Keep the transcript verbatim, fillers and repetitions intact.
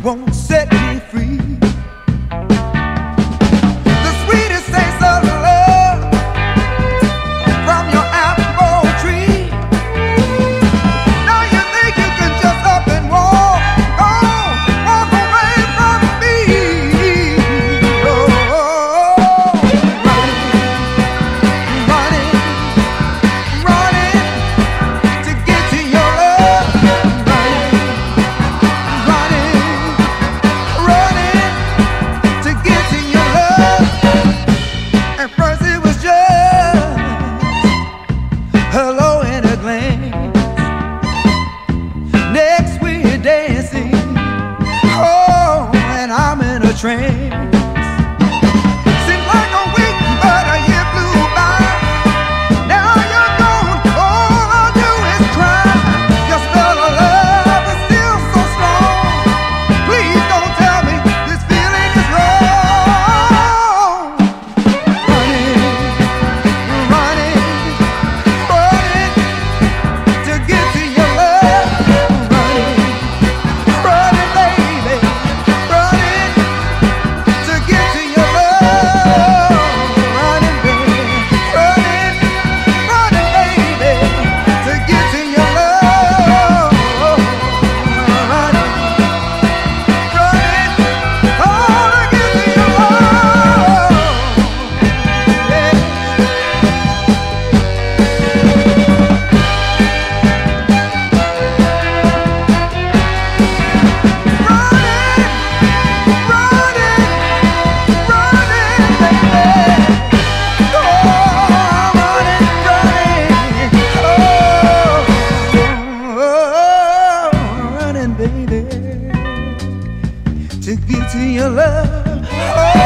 won't set me free. The sweetest taste of love from your apple tree. Now you think you can just up and walk, oh, walk away from me. Oh, running, running, running to get to your love. Running, running, running to get to your love. At first it was just hello in a glance. Next we're dancing, oh, and I'm in a trance. Seems like a week, but a year flew by. Now you're gone, all I do is cry. Your spell of love is still so strong. Please don't tell me this feeling is wrong. Running, running, running to get to your love. Running, running, baby, running to get to your love. Running, baby, running, running, baby, to get to your love. Running, running, all to get to your love. Yeah. Running, running, running, baby, to get to your love. Oh,